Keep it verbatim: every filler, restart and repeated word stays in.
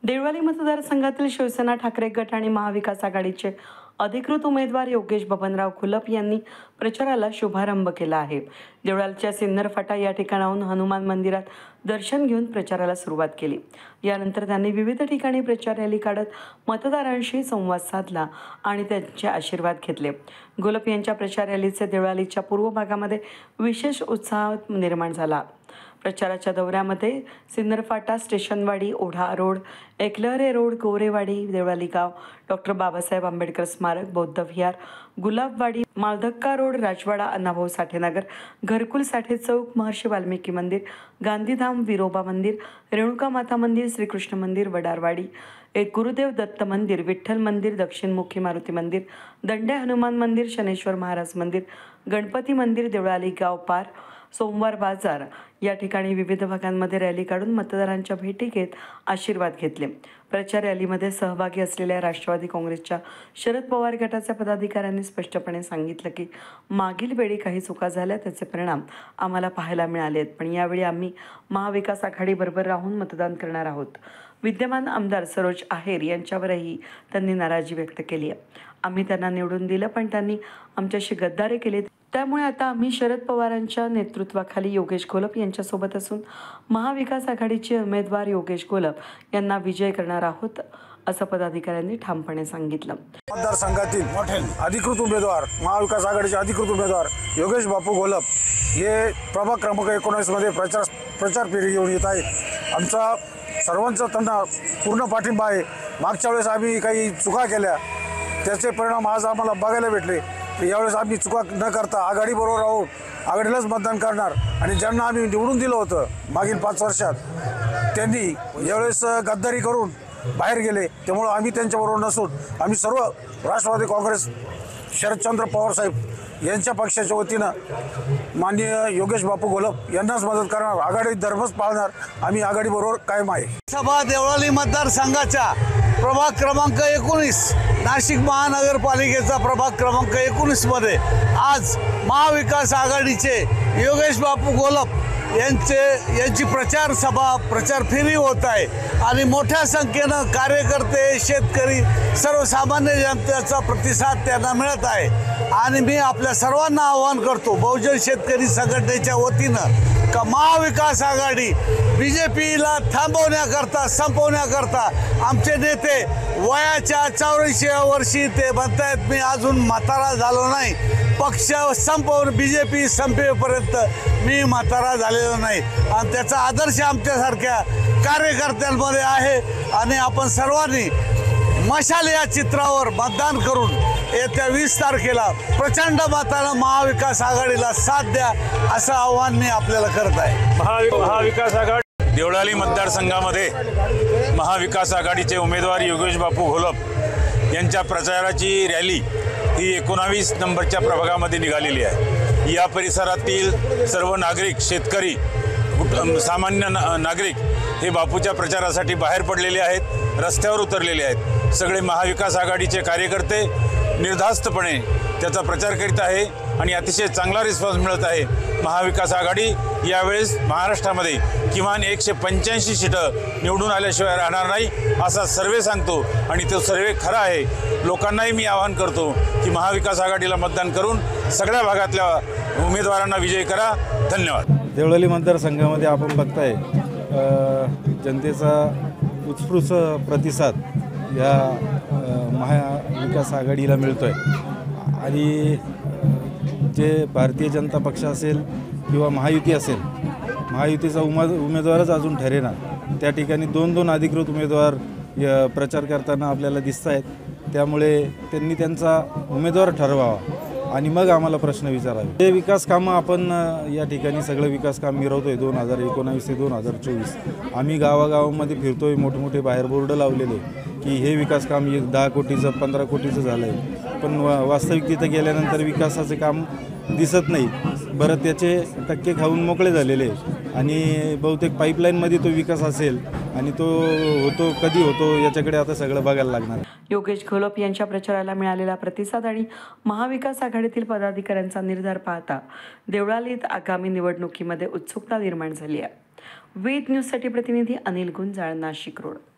देवळाली मतदारसंघातील शिवसेना ठाकरे गट आणि महाविकास आघाडीचे अधिकृत उमेदवार योगेश बबनराव घोलप यांनी प्रचाराला शुभारंभ केला आहे। देवळालीच्या सिन्नर फाटा या ठिकाणाहून हनुमान मंदिरात दर्शन घेऊन प्रचाराला सुरुवात केली। यानंतर त्यांनी विविध ठिकाणी प्रचार रॅली काढत मतदारांशी संवाद साधला आणि त्यांचे आशीर्वाद घेतले। घोलप यांच्या प्रचार रॅलीचे देवळालीच्या पूर्व भागामध्ये विशेष उत्साह निर्माण झाला। प्रचाराच्या दौऱ्यामध्ये Sinnar Phata, Stationwadi, Odha road, Eklahare road, Gorewadi, Deolali Gaon, doctor Babasaheb Ambedkar स्मारक, बौद्ध विहार, गुलाबवाडी, मालधक्का रोड, राजवाडा, अण्णाभाऊ साठे नगर, घरकुल साठे चौक, महर्षी वाल्मिकी मंदिर, गांधीधाम, विरोबा मंदिर, रेणुका माता मंदिर, श्रीकृष्ण मंदिर, वडारवाडी, एक गुरुदेव दत्त मंदिर, विठ्ठल मंदिर, दक्षिणमुखी मारुती मंदिर, दंडे हनुमान मंदिर, शनेश्वर महाराज मंदिर, गणपती मंदिर, देवळाली गाव पार, सोमवार बाजार या ठिकाणी विविध भागांमध्ये रॅली काढून मतदारांच्या भेटी घेत आशीर्वाद घेतले। प्रचार रॅलीमध्ये सहभागी असलेल्या राष्ट्रवादी काँग्रेसच्या शरद पवार गटाच्या पदाधिकाऱ्यांनी स्पष्टपणे सांगितलं की मागील वेळी काही चुका झाल्या, त्याचे परिणाम आम्हाला पाहायला मिळाले आहेत, पण यावेळी आम्ही महाविकास आघाडीबरोबर राहून मतदान करणार आहोत। विद्यमान आमदार सरोज आहेर यांच्यावरही त्यांनी नाराजी व्यक्त केली आहे। आम्ही त्यांना निवडून दिलं, पण त्यांनी आमच्याशी गद्दारी केली, त्यामुळे आता आम्ही शरद पवारांच्या नेतृत्वाखाली योगेश घोलप यांच्यासोबत असून महाविकास आघाडीचे उमेदवार योगेश घोलप यांना विजय करणार आहोत, असं पदाधिकाऱ्यांनी ठामपणे सांगितलं। मतदारसंघातील अधिकृत उमेदवार, महाविकास आघाडीचे अधिकृत उमेदवार योगेश बापू घोलप हे प्रभाग क्रमांक एकोणीस मध्ये प्रचार प्रचार फेरी घेऊन येत आहेत। आमचा सर्वांचा त्यांना पूर्ण पाठिंबा आहे। मागच्या वेळेस आम्ही काही चुका केल्या, त्याचे परिणाम आज आम्हाला बघायला भेटले। यावेळेस आम्ही चुका न करता आघाडीबरोबर राहून आघाडीलाच मतदान करणार आणि ज्यांना आम्ही निवडून दिलं होतं मागील पाच वर्षात, त्यांनी यावेळेस गद्दारी करून बाहेर गेले, त्यामुळे आम्ही त्यांच्याबरोबर नसून आम्ही सर्व राष्ट्रवादी काँग्रेस शरदचंद्र पवार साहेब यांच्या पक्षाच्या वतीनं माननीय योगेश बापू घोलप यांनाच मदत करणार, आघाडी धर्मच पाळणार, आम्ही आघाडीबरोबर कायम आहे। सभा देवळाली मतदारसंघाच्या प्रभाग क्रमांक एकोणीस नाशिक महानगरपालिकेचा प्रभाग क्रमांक एकोणीस मध्ये आज महाविकास आघाडीचे योगेश बापू घोलप यांचे यांची प्रचार सभा प्रचार फेरी होत आहे आणि मोठ्या संख्येनं कार्यकर्ते, शेतकरी, सर्वसामान्य जनतेचा प्रतिसाद त्यांना मिळत आहे। आणि मी आपल्या सर्वांना आवाहन करतो बहुजन शेतकरी संघटनेच्या वतीनं का महाविकास आघाडी बी जे पीला थांबवण्याकरता, संपवण्याकरता आमचे नेते वयाच्या चौऱ्याऐंशी वर्षी ते म्हणतायत मी अजून म्हातारा झालो नाही, पक्ष संपवून बी जे पी संपेपर्यंत मी म्हातारा झालेलो नाही, आणि त्याचा आदर्श आमच्यासारख्या कार्यकर्त्यांमध्ये आहे। आणि आपण सर्वांनी मशाल या चित्रावर मतदान करून येत्या वीस तारखेला प्रचंड मतानं महाविकास आघाडीला साथ द्या, असं आव्हान मी आपल्याला करत आहे। महाविकास आघाडी देवळाली मतदारसंघामध्ये महाविकास आघाडीचे उमेदवार योगेश बापू घोलप यांच्या प्रचाराची रॅली ही एकोणावीस नंबरच्या प्रभागामध्ये निघालेली आहे। या परिसरातील सर्व नागरिक, शेतकरी, सामान्य नागरिक हे बापूच्या प्रचारासाठी बाहेर पडलेले आहेत, रस्त्यावर उतरलेले आहेत। सगळे महाविकास आघाडीचे कार्यकर्ते निर्धास्तपणे त्याचा प्रचार करीत आहे आणि अतिशय चांगला रिस्पॉन्स मिळत आहे। महाविकास आघाडी यावेळेस महाराष्ट्रामध्ये किमान एकशे पंच्याऐंशी सीटं निवडून आल्याशिवाय राहणार नाही, असा सर्वे सांगतो आणि तो सर्वे खरा आहे। लोकांनाही मी आवाहन करतो की महाविकास आघाडीला मतदान करून सगळ्या भागातल्या उमेदवारांना विजयी करा। धन्यवाद। देवळाली मतदारसंघामध्ये आपण बघताय जनतेचा उत्स्फूर्त प्रतिसाद या महाविकास आघाडीला मिळतो आहे आणि जे भारतीय जनता पक्ष असेल किंवा महायुती असेल, महायुतीचा उमा उमेदवारच अजून ठरेना, त्या ठिकाणी दोन दोन अधिकृत उमेदवार प्रचार करताना आपल्याला दिसत आहेत। त्यामुळे त्यांनी त्यांचा उमेदवार ठरवावा आणि मग आम्हाला प्रश्न विचारावे। हे विकास कामं आपण या ठिकाणी सगळं विकास काम मिरवतो आहे दोन हजार एकोणावीस ते दोन हजार चोवीस आम्ही गावागावामध्ये फिरतो आहे, मोठमोठे बाहेर बोर्ड लावलेले की हे विकास काम दहा कोटीचं पंधरा कोटीचं झालं आहे, पण वास्तविक तिथं गेल्यानंतर विकासाचे काम दिसत नाही। बरं, त्याचे टक्के खाऊन मोकळे झालेले आणि बहुतेक पाईपलाईनमध्ये तो विकास असेल आणि तो होतो कधी होतो याच्याकडे आता सगळं बघायला लागणार। योगेश घोलप यांच्या प्रचाराला मिळालेला प्रतिसाद आणि महाविकास आघाडीतील पदाधिकाऱ्यांचा निर्धार पाहता देवळालीत आगामी निवडणुकीमध्ये उत्सुकता निर्माण झाली आहे। वेद न्यूजसाठी प्रतिनिधी अनिल गुंजाळ, नाशिक रोड।